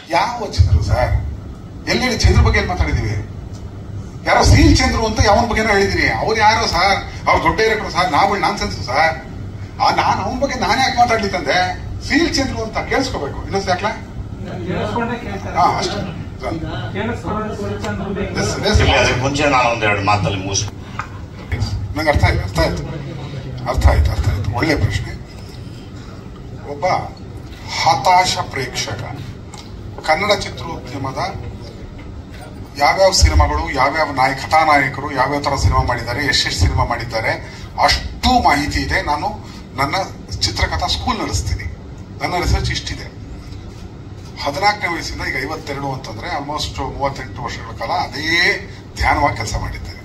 ಯಾವ ಚಂದ್ರು ಸರ್? ಎಲ್ಲೆಲ್ಲಿ ಚಂದ್ರ ಬಗ್ಗೆ ಎಲ್ಲಿ ಮಾತಾಡಿದೀವಿ? ಯಾರೋ ಸೀಲ್ ಚಂದ್ರು ಅಂತ ಯಾವನ ಬಗ್ಗೆನೋ ಹೇಳಿದೀನಿ. ಅವ್ರು ಯಾರೋ ಸರ್? ಅವ್ರು ದೊಡ್ಡ ಡೈರೆಕ್ಟರ್ ಸರ್, ನಾವುಗಳು ನಾನ್ ಸೆನ್ಸ್ ಸರ್. ನಾನು ಅವನ ಬಗ್ಗೆ ನಾನು ಯಾಕೆ ಮಾತಾಡ್ಲಿ ತಂದೆ? ಸೀಲ್ ಚಂದ್ರು ಅಂತ ಕೇಳಿಸ್ಕೋಬೇಕು. ಇನ್ನೊಂದು ಯಾಕ್ಲ ಅಷ್ಟೇ. ಮುಂಚೆ ನಾನು ಒಂದೆರಡು ಮಾತಲ್ಲಿ ಮುಗಿಸ್ ನಂಗೆ ಅರ್ಥ ಆಯ್ತು. ಒಳ್ಳೆ ಪ್ರಶ್ನೆ. ಒಬ್ಬ ಹತಾಶ ಪ್ರೇಕ್ಷಕ ಕನ್ನಡ ಚಿತ್ರೋದ್ಯಮದ ಯಾವ್ಯಾವ ಸಿನಿಮಾಗಳು, ಯಾವ್ಯಾವ ಕಥಾನಾಯಕರು ಯಾವ್ಯಾವ ತರ ಸಿನಿಮಾ ಮಾಡಿದ್ದಾರೆ, ಎಷ್ಟೆಷ್ಟು ಸಿನಿಮಾ ಮಾಡಿದ್ದಾರೆ, ಅಷ್ಟು ಮಾಹಿತಿ ಇದೆ. ನಾನು ನನ್ನ ಚಿತ್ರಕಥಾ ಸ್ಕೂಲ್ ನಡೆಸ್ತೀನಿ. ನನ್ನ ರಿಸರ್ಚ್ ಇಷ್ಟಿದೆ. 14ನೇ ವಯಸ್ಸಿಂದ ಈಗ 52 ಅಂತಂದ್ರೆ ಆಲ್ಮೋಸ್ಟ್ 38 ವರ್ಷಗಳ ಕಾಲ ಅದೇ ಧ್ಯಾನವಾಗಿ ಕೆಲಸ ಮಾಡಿದ್ದೇನೆ.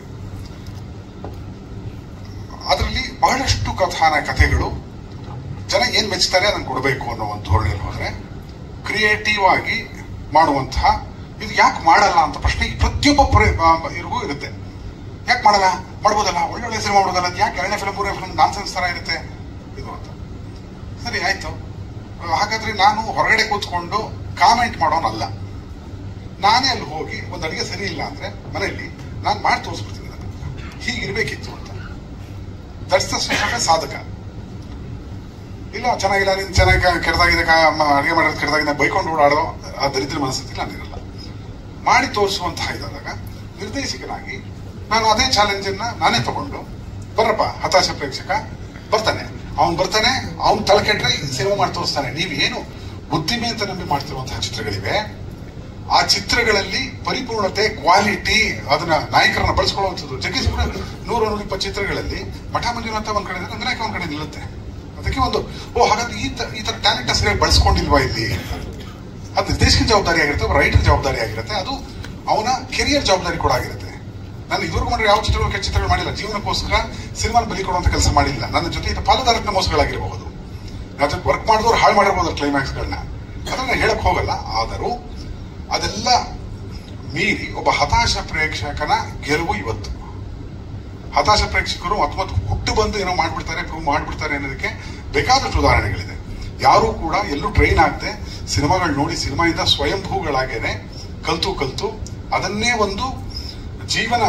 ಅದರಲ್ಲಿ ಬಹಳಷ್ಟು ಕಥೆಗಳು ಜನ ಏನ್ ಮೆಚ್ಚುತ್ತಾರೆ ಅದನ್ನು ಕೊಡಬೇಕು ಅನ್ನೋ ಒಂದು ಧೋರಣೆಯಲ್ಲಿ ಹೋದ್ರೆ, ಕ್ರಿಯೇಟಿವ್ ಆಗಿ ಮಾಡುವಂತಹ ಇದು ಯಾಕೆ ಮಾಡಲ್ಲ ಅಂತ ಪ್ರಶ್ನೆ ಪ್ರತಿಯೊಬ್ಬ ಇರಿಗೂ ಇರುತ್ತೆ. ಯಾಕೆ ಮಾಡಲ್ಲ? ಮಾಡ್ಬೋದಲ್ಲ, ಒಳ್ಳೊಳ್ಳೆ ಸಿನಿಮಾ ಮಾಡೋದಲ್ಲ, ಯಾಕೆ 2ನೇ ಫಿಲ್ಮ್ 3ನೇ ಫಿಲ್ಮ್ ನಾನ್ಸೆನ್ಸ್ ತರ ಇರುತ್ತೆ ಇದು ಅಂತ. ಸರಿ ಆಯ್ತು, ಹಾಗಾದ್ರೆ ನಾನು ಹೊರಗಡೆ ಕೂತ್ಕೊಂಡು ಕಾಮೆಂಟ್ ಮಾಡೋನಲ್ಲ. ನಾನೇ ಅಲ್ಲಿ ಹೋಗಿ ಒಂದು ಅಡಿಗೆ ಸರಿ ಇಲ್ಲ ಅಂದ್ರೆ ಮನೆಯಲ್ಲಿ ನಾನು ಮಾಡಿ ತೋರಿಸ್ಬಿಡ್ತೀನಿ, ಹೀಗಿರ್ಬೇಕಿತ್ತು ಅಂತ. ದಟ್ಸ್ ದ ಸಾಧಕ. ಇಲ್ಲ ಚೆನ್ನಾಗಿಲ್ಲ, ನೀನ್ ಚೆನ್ನಾಗಿ ಕೆಟ್ಟದಾಗಿದೆ, ಅಡಿಗೆ ಮಾಡೋದು ಕೆಟ್ಟದಾಗಿದೆ, ಬೈಕೊಂಡು ಓಡಾಡೋ ಆ ದರಿದ್ರ ಮನಸ್ಥಿತಿ ನಾನಿರಲ್ಲ. ಮಾಡಿ ತೋರಿಸುವಂತಹ ಇದಾದಾಗ ನಿರ್ದೇಶಕನಾಗಿ ನಾನು ಅದೇ ಚಾಲೆಂಜ್ ಅನ್ನ ನಾನೇ ತಗೊಂಡು, ಬರ್ರಪ್ಪ ಹತಾಶ ಪ್ರೇಕ್ಷಕ ಬರ್ತಾನೆ, ಅವ್ನು ತಲೆಕೆಟ್ರೆ ಸಿನಿಮಾ ಮಾಡಿ ತೋರಿಸ್ತಾನೆ. ನೀವೇನು ಬುದ್ಧಿಮೆ ಅಂತ ನಂಬಿ ಮಾಡ್ತಿರುವಂತಹ ಚಿತ್ರಗಳಿವೆ, ಆ ಚಿತ್ರಗಳಲ್ಲಿ ಪರಿಪೂರ್ಣತೆ, ಕ್ವಾಲಿಟಿ, ಅದನ್ನ ನಾಯಕರನ್ನ ಬಳಸ್ಕೊಳ್ಳುವಂಥದ್ದು. ಜಗ್ಗೇಶ್ 100-120 ಚಿತ್ರಗಳಲ್ಲಿ ಮಠ ಮಂಜುನಾಥ ಒಂದ್ ಕಡೆ ರಂಗನಾಯಕ ಒಂದ್ ಕಡೆ ನಿಲ್ಲುತ್ತೆ. ಅದಕ್ಕೆ ಒಂದು ಹಾಗಾದ್ರೆ ಈ ತರ ಟ್ಯಾಲೆಂಟ್ ಸರಿಯಾಗಿ ಬಳಸ್ಕೊಂಡಿಲ್ವಾ ಇಲ್ಲಿ? ಅದು ನಿರ್ದೇಶಕ ಜವಾಬ್ದಾರಿ ಆಗಿರುತ್ತೆ, ರೈಟರ್ ಜವಾಬ್ದಾರಿ ಆಗಿರುತ್ತೆ, ಅದು ಅವನ ಕೆರಿಯರ್ ಜವಾಬ್ದಾರಿ ಕೂಡ ಆಗಿರುತ್ತೆ. ನಾನು ಇದುವರೆಗೂ ಮಾಡಿದ್ರೆ ಯಾವ ಚಿತ್ರಗಳು ಮಾಡಿಲ್ಲ. ಜೀವನಕ್ಕೋಸ್ಕರ ಸಿನಿಮಾ ಬಲಿ ಕೊಡುವಂತ ಕೆಲಸ ಮಾಡಿಲ್ಲ. ನನ್ನ ಜೊತೆ ಇದು ಪಾಲುದಾರನ ಮೋಸಗಳಾಗಿರಬಹುದು, ಅದಕ್ಕೆ ವರ್ಕ್ ಮಾಡಿದವ್ರು ಹಾಳು ಮಾಡಿರ್ಬೋದು ಕ್ಲೈಮ್ಯಾಕ್ಸ್ಗಳನ್ನ, ಅದನ್ನ ಹೇಳಕ್ ಹೋಗಲ್ಲ. ಆದರೂ ಅದೆಲ್ಲ ಮೀರಿ ಒಬ್ಬ ಹತಾಶ ಪ್ರೇಕ್ಷಕನ ಗೆಲುವು ಇವತ್ತು. ಹತಾಶ ಪ್ರೇಕ್ಷಕರು ಮತ್ತೆ ಹುಟ್ಟು ಬಂದು ಏನೋ ಮಾಡ್ಬಿಡ್ತಾರೆ, ಪ್ರೂವ್ ಮಾಡ್ಬಿಡ್ತಾರೆ ಅನ್ನೋದಕ್ಕೆ ಬೇಕಾದಷ್ಟು ಉದಾಹರಣೆಗಳಿದೆ. ಯಾರು ಕೂಡ ಎಲ್ಲೂ ಟ್ರೈನ್ ಆಗದೆ ಸಿನಿಮಾಗಳು ನೋಡಿ ಸಿನಿಮಾಯಿಂದ ಸ್ವಯಂಭೂಗಳಾಗೇನೆ ಕಲ್ತು ಅದನ್ನೇ ಒಂದು ಜೀವನ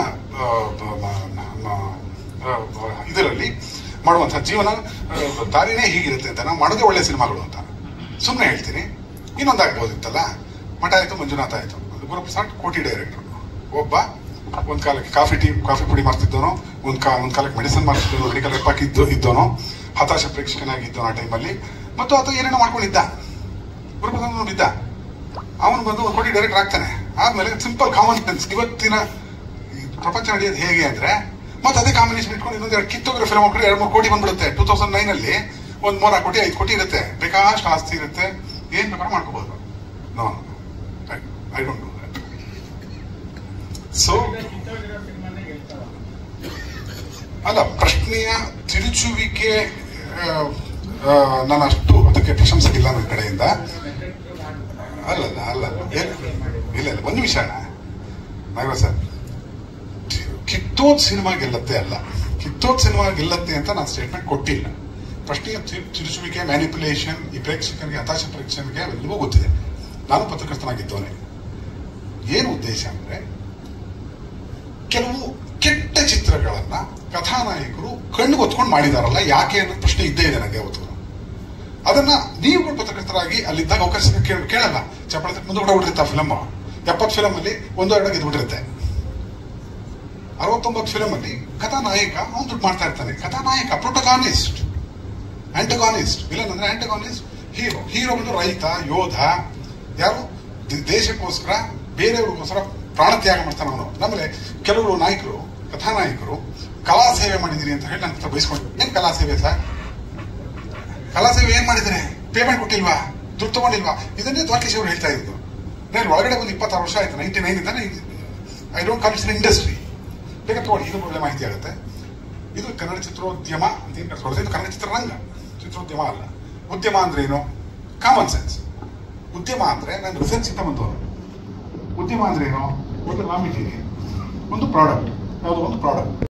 ಇದರಲ್ಲಿ ಮಾಡುವಂತಹ ಜೀವನ ದಾರಿನೇ ಹೀಗಿರುತ್ತೆ ಅಂತ ನಾವು ಮಾಡೋದೇ ಒಳ್ಳೆ ಸಿನಿಮಾಗಳು ಅಂತ ಸುಮ್ಮನೆ ಹೇಳ್ತೀನಿ. ಇನ್ನೊಂದಾಗ್ಬೋದಿತ್ತಲ್ಲ, ಮಠ ಆಯ್ತು, ಮಂಜುನಾಥ ಆಯ್ತು, ಗುರುಪ್ರಸಾದ್ ಕೋಟಿ ಡೈರೆಕ್ಟರ್. ಒಬ್ಬ ಒಂದ್ ಕಾಲಕ್ಕೆ ಕಾಫಿ ಪುಡಿ ಮಾಡ್ತಿದ್ದವನು, ಒಂದ್ ಕಾಲಕ್ಕೆ ಮೆಡಿಸಿನ್ ಮಾಡ್ತಿದ್ದವನು, ಮೆಡಿಕಲ್ ರೆಪ್ ಇದ್ದವನು, ಹತಾಶ ಪ್ರೇಕ್ಷಕನಾಗಿದ್ದವನು ಆ ಟೈಮಲ್ಲಿ. ಮತ್ತು ಆತ ಏನೇನೋ ಮಾಡ್ಕೊಂಡಿದ್ದ, ಗುರುಪ್ರಸಾದ್ ನೋಡಿದ್ದ, ಅವನು ಬಂದು ಒಂದು ಕೋಟಿ ಡೈರೆಕ್ಟರ್ ಆಗ್ತಾನೆ. ಆದ್ಮೇಲೆ ಸಿಂಪಲ್ ಕಾಮನ್ ಸೆನ್ಸ್, ಇವತ್ತಿನ ಪ್ರಪಂಚ ನಡೆಯೋದು ಹೇಗೆ ಅಂದ್ರೆ, ಮತ್ತೆ ಅದೇ ಕಾಂಬಿನೇಷನ್ ಇಟ್ಕೊಂಡು ಇನ್ನೊಂದು ಕಿತ್ತೋಗ್ರೆ ಫಿಲ್ಮ್ ಹಾಕಿದ್ರೆ 2-3 ಕೋಟಿ ಬಂದ್ಬಿಡುತ್ತೆ. 2009 ಒಂದ್ 3 ಕೋಟಿ 5 ಕೋಟಿ ಇರುತ್ತೆ, ಬೇಕಾಷ್ಟು ಆಸ್ತಿ ಇರುತ್ತೆ, ಏನ್ ಬೇಕಾದ್ರೂ ಮಾಡ್ಕೋಬಹುದು. No, I don't do that. So ಅಲ್ಲ, ಪ್ರಶ್ನೆಯ ತಿರುಚುವಿಕೆ ನಾನು ಅಷ್ಟು ಅದಕ್ಕೆ ಪ್ರಶಂಸೆಗಿಲ್ಲ ನನ್ನ ಕಡೆಯಿಂದ. ಅಲ್ಲ ಇಲ್ಲ ಒಂದು ನಿಮಿಷ ನಾಗರಾಜ್ ಸರ್, ಕಿತ್ತೋದ್ ಸಿನಿಮಾ ಗೆಲ್ಲತ್ತೆ ಅಲ್ಲ, ಕಿತ್ತೋದ್ ಸಿನಿಮಾ ಗೆಲ್ಲತ್ತೆ ಅಂತ ನಾನು ಸ್ಟೇಟ್ಮೆಂಟ್ ಕೊಟ್ಟಿಲ್ಲ. ಪ್ರಶ್ನೆಯ ತಿರುಚುವಿಕೆ, ಮ್ಯಾನಿಪ್ಯುಲೇಷನ್ ಈ ಪ್ರೇಕ್ಷಕನಿಗೆ, ಹತಾಶ ಪ್ರೇಕ್ಷಕನಿಗೆ ಅವೆಲ್ಲವೂ ಗೊತ್ತಿದೆ. ನಾನು ಪತ್ರಕರ್ತನಾಗಿದ್ದವನೇ. ಏನು ಉದ್ದೇಶ ಅಂದ್ರೆ, ಕೆಲವು ಕೆಟ್ಟ ಚಿತ್ರಗಳನ್ನ ಕಥಾನಾಯಕರು ಕಣ್ಣು ಹೊತ್ಕೊಂಡು ಮಾಡಿದಾರಲ್ಲ, ಯಾಕೆ ಅನ್ನೋ ಪ್ರಶ್ನೆ ಇದ್ದೇ ಇದೆ ನನಗೆ ಅವತ್ತು. ಅದನ್ನ ನೀವುಗಳು ಪತ್ರಕರ್ತರಾಗಿ ಅಲ್ಲಿದ್ದಾಗ ಅವಕಾಶ ಕೇಳಲ್ಲ. ಚಪ್ಪಳ ಮುಂದೆ ಬಿಟ್ಟಿರುತ್ತೆ ಆ ಫಿಲಮ್. 70 ಫಿಲಮ್ ಅಲ್ಲಿ 1-2 ಗೆದ್ಬಿಟ್ಟಿರುತ್ತೆ. 69 ಫಿಲಮ್ ಅಲ್ಲಿ ಕಥಾನಾಯಕ ಅವ್ನು ದುಡ್ಡು ಮಾಡ್ತಾ ಇರ್ತಾನೆ. ಕಥಾನಾಯಕ ಪ್ರೊಟಗಾನಿಸ್ಟ್, ಆಂಟಗಾನಿಸ್ಟ್. ವಿಲನ್ ಅಂದ್ರೆ ಆಂಟಗಾನಿಸ್ಟ್, ಹೀರೋ ಬಂದು ರೈತ, ಯೋಧ, ಯಾರು ದೇಶಕ್ಕೋಸ್ಕರ ಬೇರೆಯವ್ರಿಗೋಸ್ಕರ ಪ್ರಾಣ ತ್ಯಾಗ ಮಾಡ್ತಾನೆ ಅವನು. ಆಮೇಲೆ ಕೆಲವರು ನಾಯಕರು, ಕಥಾನಾಯಕರು ಕಲಾ ಸೇವೆ ಮಾಡಿದಿರಿ ಅಂತ ಹೇಳಿ ನನ್ನ ಬಯಸ್ಕೊಂಡು, ಏನ್ ಕಲಾ ಸೇವೆ ಸರ್? ಕಲಾ ಸೇವೆ ಏನ್ ಮಾಡಿದ್ರೆ? ಪೇಮೆಂಟ್ ಕೊಟ್ಟಿಲ್ವಾ? ದುಡ್ಡು ತಗೊಂಡಿಲ್ವಾ? ಇದನ್ನೇ ದ್ವಾರಕೀಶ್ ಅವರು ಹೇಳ್ತಾ ಇದ್ರು. ನಾನು ಒಳಗಡೆ ಒಂದು 26 ವರ್ಷ ಆಯ್ತು, 99 ಇಂದಾನೆ. I don't call it's industry. ಬೇಕಾದ್ರೆ ತಗೊಳ್ಳಿ, ಇದು ಒಳ್ಳೆ ಮಾಹಿತಿ ಆಗುತ್ತೆ. ಇದು ಕನ್ನಡ ಚಿತ್ರೋದ್ಯಮ ಅಂತ ಏನ್ ಕರ್ಕೊಳ್ಳೋದು, ಇದು ಕನ್ನಡ ಚಿತ್ರರಂಗ, ಚಿತ್ರೋದ್ಯಮ ಅಲ್ಲ. ಉದ್ಯಮ ಅಂದ್ರೆ ಏನು? Common sense. ಉದ್ಯಮ ಅಂದ್ರೆ ನಾನು ರಿಸರ್ಚ್ ಇಂದ ಬಂದವರು. ಉದ್ಯಮ ಅಂದ್ರೆ ಏನು? ಒಂದು ರಾ ಮೆಟೀರಿಯಲ್, ಒಂದು ಪ್ರಾಡಕ್ಟ್, ಯಾವುದೋ ಒಂದು ಪ್ರಾಡಕ್ಟ್.